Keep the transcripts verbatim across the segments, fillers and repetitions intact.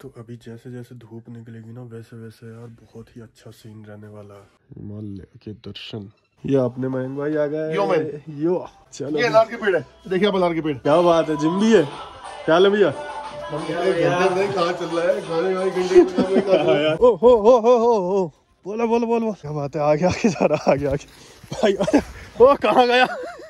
तो अभी जैसे जैसे धूप निकलेगी ना वैसे वैसे यार बहुत ही अच्छा सीन रहने वाला है। हिमालय के दर्शन। ये अपने मयंक भाई आ गए। यो मैं यो चलो ये अनार के पेड़ है, देखिए आप अनार के पेड़। क्या बात है, जिम भी है क्या है भैया? कहाँ चल रहा है गाने? ओ हो हो हो हो हो बोलो बोलो बोलो। क्या बात है, आगे आगे जा रहा, आगे आगे भाई। वो कहाँ गया?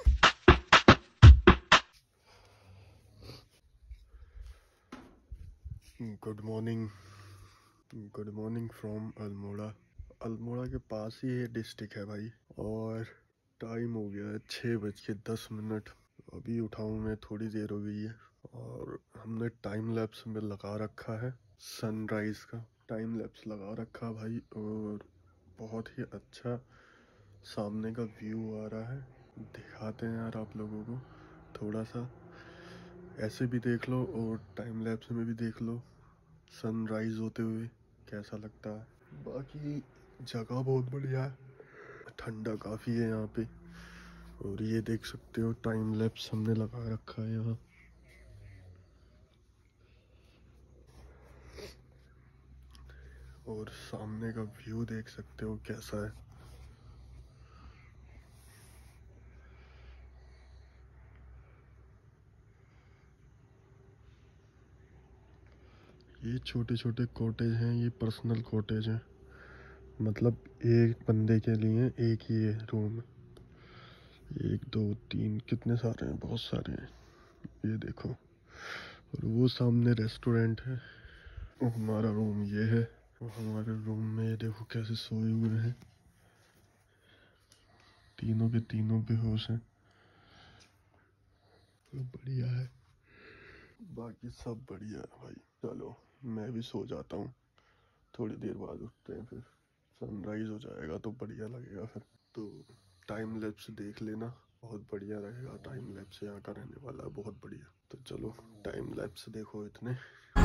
Good morning, good morning from Almora. Almora के पास ही ये डिस्ट्रिक्ट है भाई। और टाइम हो गया है छः बज के दस मिनट। अभी उठाऊँ मैं, थोड़ी देर हो गई है। और हमने टाइम लैप्स में लगा रखा है, सनराइज़ का टाइम लैप्स लगा रखा भाई। और बहुत ही अच्छा सामने का व्यू आ रहा है, दिखाते हैं यार आप लोगों को। थोड़ा सा ऐसे भी देख लो और टाइम लैप्स में भी देख लो सनराइज होते हुए कैसा लगता है। बाकी जगह बहुत बढ़िया है, ठंडा काफ़ी है यहाँ पे। और ये देख सकते हो टाइम लैप्स हमने लगा रखा है यहाँ। और सामने का व्यू देख सकते हो कैसा है। ये छोटे छोटे कॉटेज हैं, ये पर्सनल कॉटेज हैं, मतलब एक बंदे के लिए एक ही है रूम। एक दो तीन कितने सारे हैं, बहुत सारे हैं, ये देखो। और वो सामने रेस्टोरेंट है। और हमारा रूम ये है। और हमारे रूम में ये देखो कैसे सोए हुए हैं, तीनों के तीनों बेहोश हैं। तो बढ़िया है, बाकी सब बढ़िया है भाई। चलो मैं भी सो जाता हूँ, थोड़ी देर बाद उठते हैं, फिर सनराइज हो जाएगा तो बढ़िया लगेगा फिर। तो टाइम लैप्स देख लेना, बहुत बढ़िया रहेगा। टाइम लैप्स यहाँ का रहने वाला है बहुत बढ़िया। तो चलो टाइम लैप्स देखो इतने।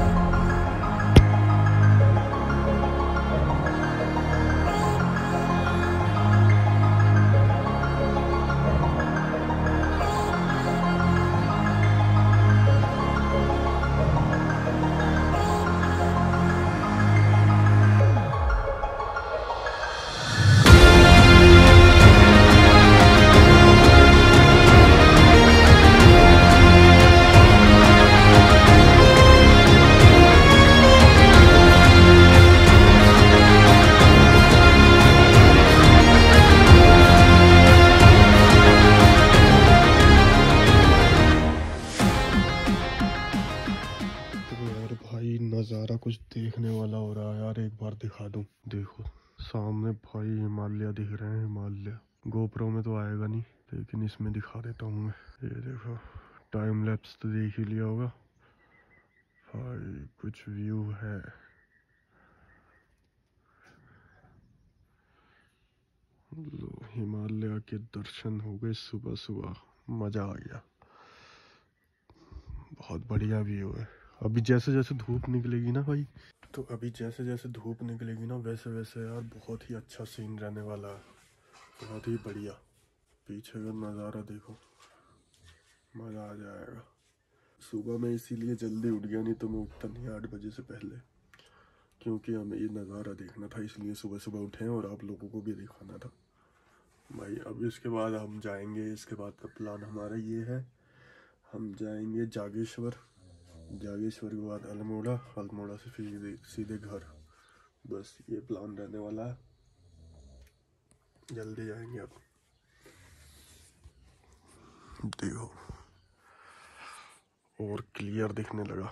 नज़ारा कुछ देखने वाला हो रहा है यार, एक बार दिखा दूं। देखो सामने भाई हिमालय दिख रहे हैं, हिमालय। गोप्रो में तो आएगा नहीं, लेकिन इसमें दिखा देता हूँ मैं। ये देखो टाइम लैप्स तो देख ही लिया होगा भाई, कुछ व्यू है। लो हिमालय के दर्शन हो गए सुबह सुबह, मज़ा आ गया। बहुत बढ़िया व्यू है। अभी जैसे जैसे धूप निकलेगी ना भाई, तो अभी जैसे जैसे धूप निकलेगी ना वैसे वैसे यार बहुत ही अच्छा सीन रहने वाला है, बहुत ही बढ़िया। पीछे का नज़ारा देखो, मज़ा आ जाएगा। सुबह में इसीलिए जल्दी उठ गया, नहीं तो मैं उठता नहीं आठ बजे से पहले, क्योंकि हमें ये नज़ारा देखना था, इसलिए सुबह सुबह उठे और आप लोगों को भी दिखाना था भाई। अब इसके बाद हम जाएंगे, इसके बाद का प्लान हमारा ये है, हम जाएंगे जागेश्वर। जागेश्वर के बाद अल्मोड़ा, अल्मोड़ा से फिर सीधे घर। बस ये प्लान रहने वाला है, जल्दी जाएंगे। अब देखो और क्लियर दिखने लगा।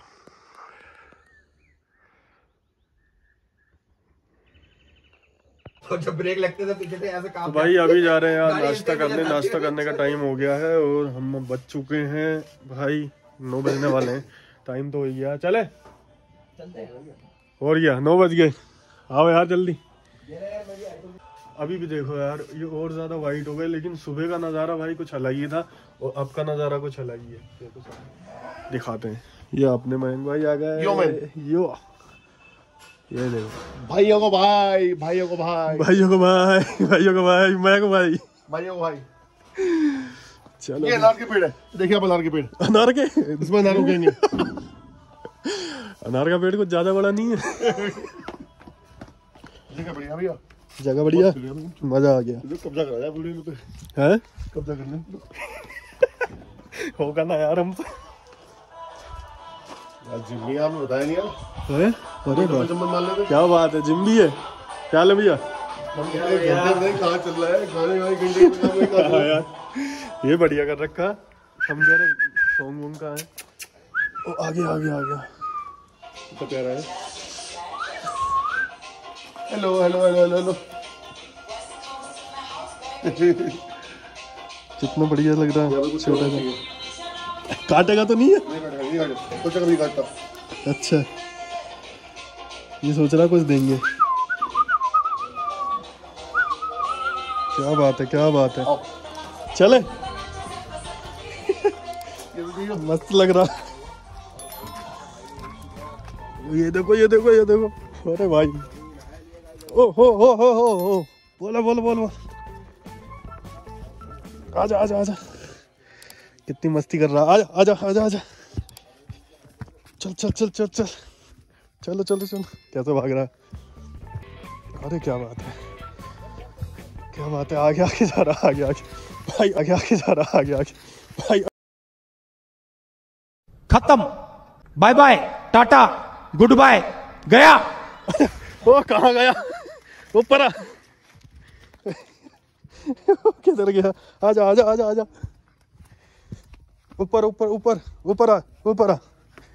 तो जब ब्रेक लगते थे पीछे से ऐसे काम। तो भाई अभी जा रहे हैं यार नाश्ता करने, नाश्ता करने का टाइम हो गया है। और हम बच चुके हैं भाई, नौ बजने वाले हैं, टाइम तो हो गया। चले चलते हैं। और क्या, नौ बज गए, आओ यार जल्दी। अभी भी देखो यार ये और ज्यादा वाइट हो गए, लेकिन सुबह का नज़ारा भाई कुछ अलग ही था और अब का नज़ारा कुछ अलग ही है। दिखाते हैं, ये अपने मयंक भाई आ गए। यो मैं यो ये देखो भाइयों को भाई, भाइयों को भाई, भाइयों को भाई, भाइयों को भाई, मैं को भाई, भाइयों को भाई। चलो ये अनार के पेड़ है, देखिए आप अनार के पेड़। अनार के इसमें अनार उगेंगे। अनार का पेड़ कुछ ज्यादा बड़ा नहीं है। जगह बढ़िया भैया, जगह बढ़िया, मजा आ गया। कब्जा करा जाए वीडियो पे, हैं कब्जा करने होगा ना यार हम यार। जिम्मी आपने बताया नहीं यार। हैं? अरे तो चम्मच मार लेते। क्या बात है, जिम भी है क्या ले भैया? हम घंटे घंटे कहाँ चल रहा है, गाने गाने घंटे में हाँ यार ये बढ़िया कर रखा। हम कह रहे सॉन्ग वोंग का है। ओ आगे आगे आ गया तो कह रहा है हेलो हेलो हेलो हेलो। कितना बढ़िया लग रहा है छोटा सा। काटेगा तो नहीं है? नहीं काटेगा, नहीं काटेगा, कुछ नहीं काटता। अच्छा ये सोच रहा कुछ देंगे। क्या बात है, क्या बात है। चले मस्त लग रहा। ये देखो ये देखो ये देखो। अरे भाई ओ हो हो हो हो हो बोला बोला बोला। आजा आजा आजा, कितनी मस्ती कर रहा। आजा आजा आजा आजा, चल चल चल चल चल चलो चलो चलो। कैसे भाग रहा है। अरे क्या बात है, क्या बात है। आगे आगे जा रहा, आगे आगे भाई, आगे आगे जा रहा, आगे आगे भाई। खत्म, bye bye, tata, goodbye, गया। वो कहाँ गया, ऊपर आ। किधर गया? आजा आजा आजा आजा, ऊपर ऊपर ऊपर ऊपर आ, ऊपर आ।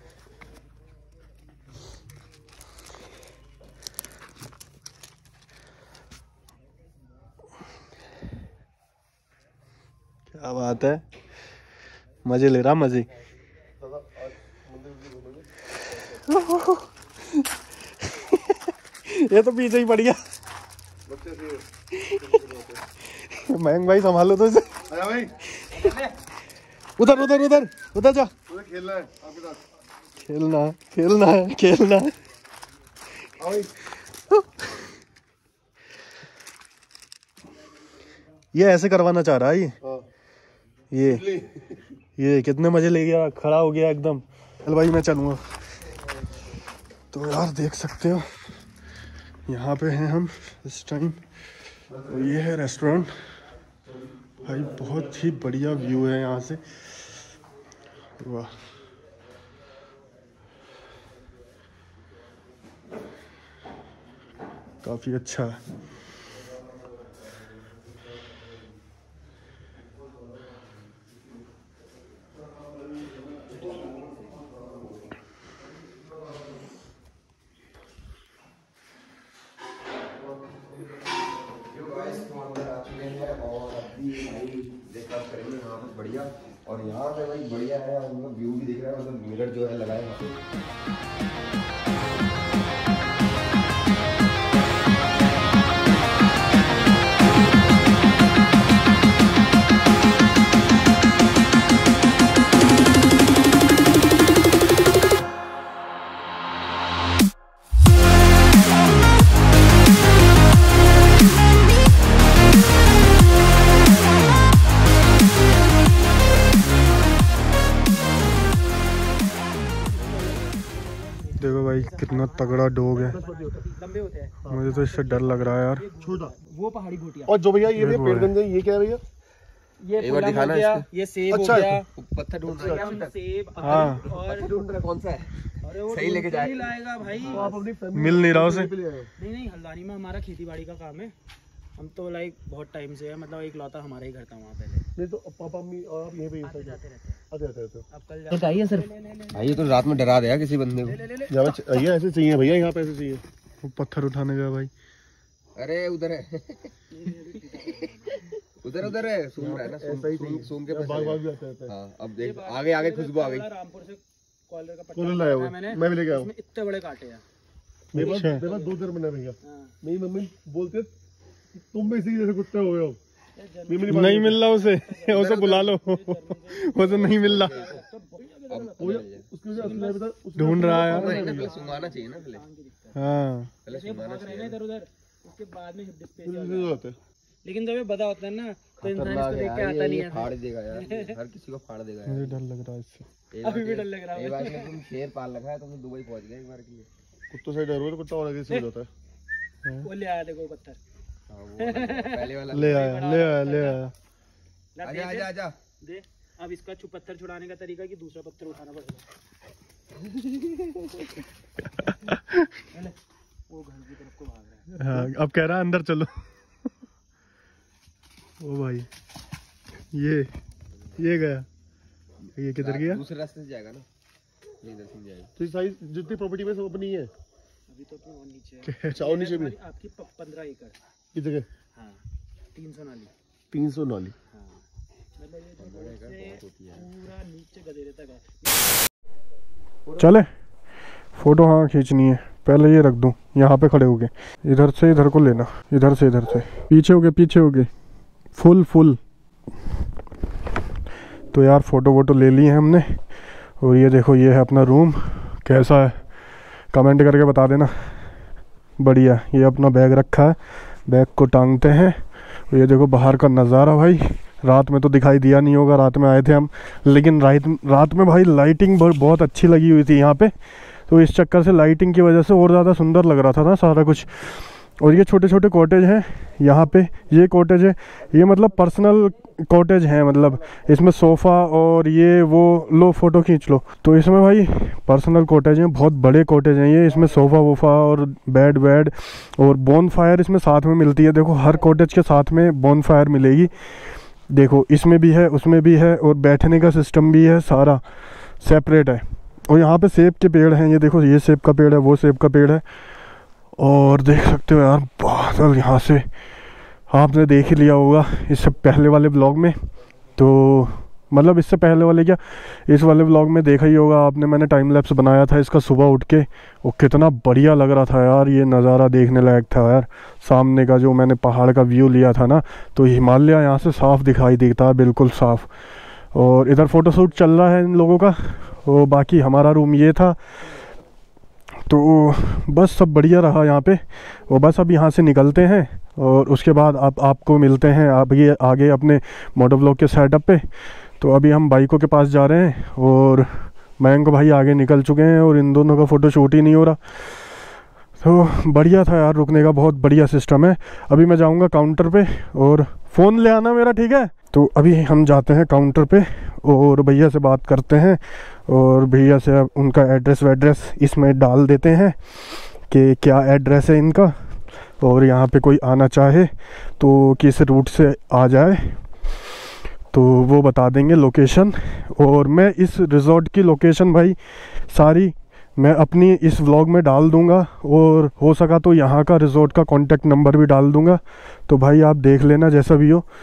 क्या बात है, मजे ले रहा मजे। ये तो पीछे ही पड़ गया। महंग भाई संभालो तो इसे। आया भाई, उधर उधर उधर उधर जा। तुम्हें खेलना है आपके साथ। खेलना खेलना है खेलना है। आओ भाई। ये ऐसे करवाना चाह रहा है ये। हाँ। ये ये कितने मजे ले गया, खड़ा हो गया एकदम। चल भाई मैं चलूँगा। तो यार देख सकते हो यहाँ पे हैं हम इस टाइम। तो ये है रेस्टोरेंट भाई, बहुत ही बढ़िया व्यू है यहाँ से। वाह काफी अच्छा है। बढ़िया, और यहाँ पे भाई बढ़िया है, मतलब व्यू भी दिख रहा है, मतलब मिरर जो है लगाए वहाँ पे। देखो भाई कितना तगड़ा डॉग है। मुझे तो इससे डर लग रहा है यार। छोटा वो पहाड़ी भूटिया। और जो भैया ये ये भैया वो पेड़ है। गंजे, ये क्या है भैया? ये एक बार फूलन दिखाना हो गया, इसको। ये सेब अच्छा हो गया। पत्थर ढूंढ रहा है, सेब हाँ और ढूंढ रहा है कौन सा है। अरे वो सही लेके ढूंढ के जाए। ही लाएगा भाई। तो आप अपनी फैमिली मिल नहीं रहा उसे। नहीं नहीं, हल्द्वानी में हमारा खेती बाड़ी का काम है। हम तो लाइक बहुत टाइम से है, मतलब एक लौता हमारा ही घर था वहाँ पहले। नहीं तो पापा मम्मी और आप यहीं पे आते जाते रहते हैं। आते रहते रहते हो। अब कल चाहिए सर। भाई ये तो रात में डरा दिया किसी बंदे को। यहाँ पे ये ऐसे चाहिए भैया, यहाँ पे ऐसे चाहिए। वो पत्थर उठाने गया भाई। अरे उधर है उधर उधर है, सूंघ रहा है ना, सूंघ सूंघ- सूंघ के बाग पैसे। बाग भी आते रहते हैं। हाँ अब देख, आगे आगे खुशबू आ गई। रामपुर से कॉलर का कॉलर लाया हुआ है, मैंने, मैं भी लेके आया हूँ। इसमें इतने बड़े कांटे हैं। मेरे पास अच्छा। मेरे पास दो दर बना भैया। हाँ। मेरी मम्मी बोलते हैं, तुम भी इसी जैसे कुत्ते हो गए हो। ये मेरी बात नहीं बोलती मिल रहा उसे, उसे बुला लो। उसे नहीं मिल रहा, अब है। उसके वजह असली है, बता उसके ढूंढ रहा है यार। नहीं ना, पहले सूंघाना चाहिए ना, पहले हाँ पहले ये सूंघाना भाग रहे हैं चाहिए। इधर उधर, उसके बाद में हिप डिस्प्ले वजह से होता है। लेकिन जब ये बड़ा होता है ना तो इंसान इसको खतरनाक है देख के यार, आता ये नहीं ये है। फाड़ देगा यार, ये हर किसी को फाड़ देगा मुझे यार। डर लग रहा है इससे। एक अभी बार भी के- डर लग रहा है। एक बार के तुम शेर पाल रखा है, तुमने दुबई पहुंच गए एक बार के लिए। कुत्तों से डर हुआ तो कुत्ता और आगे से हो जाता है। वो ले आया देखो पत्थर। हाँ, वो वाला, पहले वाला ले आया ले आया ले आया। ला, आजा दे, आजा आजा। दे। अब इसका छुप पत्थर छुड़ाने का तरीका कि दूसरा पत्थर उठाना पड़ेगा। ले, वो घर की तरफ को भाग रहा है। हाँ, अब कह रहा है अंदर चलो। ओ भाई ये ये गया, ये किधर गया? दूसरे रास्ते से जाएगा ना, ये इधर से जाएगा। तो साइज जितनी प्रॉपर्टी में सब अपनी है। अभी तो अपनी और नीचे है। अच्छा और नीचे भी हमारी- आपकी पंद्रह एकड़। की जगह हाँ, तीन सौ नाली। तीन सौ नाली। हाँ, मतलब ये जो रोड से पूरा नीचे गदेरे तक है। चले फोटो हाँ खींचनी है, पहले ये रख दूं यहाँ पे खड़े हो गए, इधर से इधर को लेना, इधर से इधर से, पीछे हो गए पीछे हो गए, फुल फुल। तो यार फ़ोटो वोटो ले ली है हमने, और ये देखो ये है अपना रूम, कैसा है कमेंट करके बता देना। बढ़िया, ये अपना बैग रखा है, बैग को टांगते हैं। और ये देखो बाहर का नज़ारा भाई, रात में तो दिखाई दिया नहीं होगा, रात में आए थे हम, लेकिन रात रात में भाई लाइटिंग बहुत अच्छी लगी हुई थी यहाँ पे, तो इस चक्कर से लाइटिंग की वजह से और ज़्यादा सुंदर लग रहा था ना सारा कुछ। और ये छोटे छोटे कॉटेज हैं यहाँ पे, ये कॉटेज है, ये मतलब पर्सनल कॉटेज हैं, मतलब इसमें सोफ़ा और ये वो, लो फोटो खींच लो। तो इसमें भाई पर्सनल कॉटेज हैं, बहुत बड़े कॉटेज हैं ये, इसमें सोफ़ा वोफ़ा और बेड वेड और बोन फायर इसमें साथ में मिलती है। देखो हर कॉटेज के साथ में बोन फायर मिलेगी, देखो इसमें भी है उसमें भी है, और बैठने का सिस्टम भी है, सारा सेपरेट है। और यहाँ पे सेब के पेड़ हैं, ये देखो ये सेब का पेड़ है, वो सेब का पेड़ है। और देख सकते हो यार बादल, यहाँ से आपने देख ही लिया होगा इससे पहले वाले ब्लॉग में, तो मतलब इससे पहले वाले क्या, इस वाले ब्लॉग में देखा ही होगा आपने, मैंने टाइम लैप्स बनाया था इसका सुबह उठ के, वो कितना बढ़िया लग रहा था यार, ये नज़ारा देखने लायक था यार। सामने का जो मैंने पहाड़ का व्यू लिया था ना, तो हिमालय यहाँ से साफ़ दिखाई देता है, बिल्कुल साफ़। और इधर फ़ोटोशूट चल रहा है इन लोगों का, और बाकी हमारा रूम ये था। तो बस सब बढ़िया रहा यहाँ पे, और बस अब यहाँ से निकलते हैं, और उसके बाद आप आपको मिलते हैं आप ये आगे अपने मोटो ब्लॉग के सेटअप पे। तो अभी हम बाइकों के पास जा रहे हैं, और मयंक भाई आगे निकल चुके हैं, और इन दोनों का फ़ोटो शूट ही नहीं हो रहा। तो बढ़िया था यार, रुकने का बहुत बढ़िया सिस्टम है। अभी मैं जाऊँगा काउंटर पे, और फ़ोन ले आना मेरा, ठीक है? तो अभी हम जाते हैं काउंटर पे, और भैया से बात करते हैं, और भैया से उनका एड्रेस वैड्रेस इसमें डाल देते हैं कि क्या एड्रेस है इनका, और यहाँ पे कोई आना चाहे तो किस रूट से आ जाए, तो वो बता देंगे लोकेशन। और मैं इस रिज़ॉर्ट की लोकेशन भाई सारी मैं अपनी इस व्लॉग में डाल दूंगा, और हो सका तो यहाँ का रिज़ॉर्ट का कॉन्टेक्ट नंबर भी डाल दूंगा, तो भाई आप देख लेना जैसा भी हो।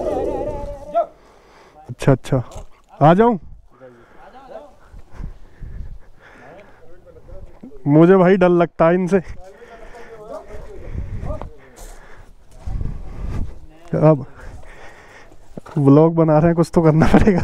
अच्छा अच्छा आ जाऊं? मुझे भाई डर लगता है इनसे। अब व्लॉग बना रहे हैं, कुछ तो करना पड़ेगा।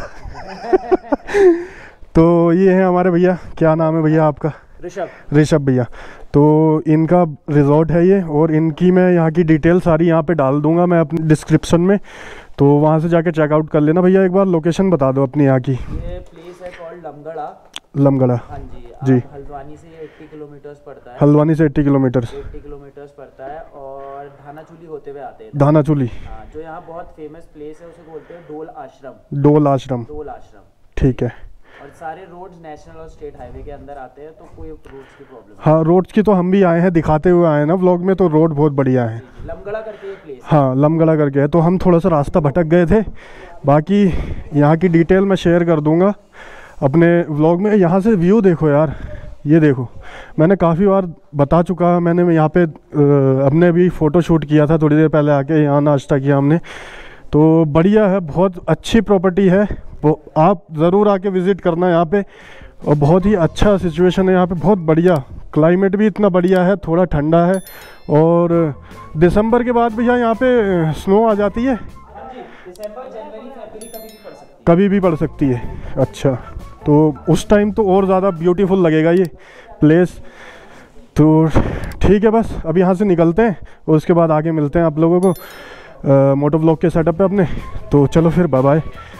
तो ये है हमारे भैया, क्या नाम है भैया आपका? ऋषभ। ऋषभ भैया। तो इनका रिज़ॉर्ट है ये, और इनकी मैं यहाँ की डिटेल सारी यहाँ पे डाल दूंगा मैं अपने डिस्क्रिप्शन में, तो वहाँ से जाके चेकआउट कर लेना। भैया एक बार लोकेशन बता दो अपनी यहाँ की। ये प्लेस है कॉल्ड लमगड़ा। लमगड़ा। हाँ जी, जी। आप हल्द्वानी से अस्सी किलोमीटर्स पड़ता है। हल्द्वानी से अस्सी किलोमीटर अस्सी किलोमीटर्स पड़ता है, और धानाचूली होते हुए आते हैं। धानाचूली। हाँ, जो यहाँ बहुत फेमस प्लेस है उसे बोलते हैं डोल आश्रम। डोल आश्रम। डोल आश्रम, ठीक है। और सारे रोड्स नेशनल और स्टेट हाईवे के अंदर आते हैं, तो कोई रोड्स की प्रॉब्लम हाँ रोड्स की तो हम भी आए हैं, दिखाते हुए आए हैं ना व्लॉग में, तो रोड बहुत बढ़िया है। नहीं। लमगड़ा करके ये प्लेस है। हाँ लमगड़ा करके है, तो हम थोड़ा सा रास्ता भटक गए थे, बाकी यहाँ की डिटेल मैं शेयर कर दूँगा अपने व्लॉग में। यहाँ से व्यू देखो यार, ये देखो, मैंने काफ़ी बार बता चुका, मैंने यहाँ पे अपने भी फ़ोटो शूट किया था थोड़ी देर पहले आके, यहाँ नाश्ता किया हमने, तो बढ़िया है, बहुत अच्छी प्रॉपर्टी है, वो आप ज़रूर आके विज़िट करना यहाँ पे। और बहुत ही अच्छा सिचुएशन है यहाँ पे, बहुत बढ़िया, क्लाइमेट भी इतना बढ़िया है, थोड़ा ठंडा है, और दिसंबर के बाद भैया यहाँ पे स्नो आ जाती है। दिसंबर, जनवरी, फरवरी कभी भी पड़ सकती है। कभी भी पड़ सकती है। अच्छा, तो उस टाइम तो और ज़्यादा ब्यूटीफुल लगेगा ये प्लेस। तो ठीक है, बस अब यहाँ से निकलते हैं और उसके बाद आगे मिलते हैं आप लोगों को। मोटो व्लॉग के सेटअप पे अपने। तो चलो फिर बाय बाय।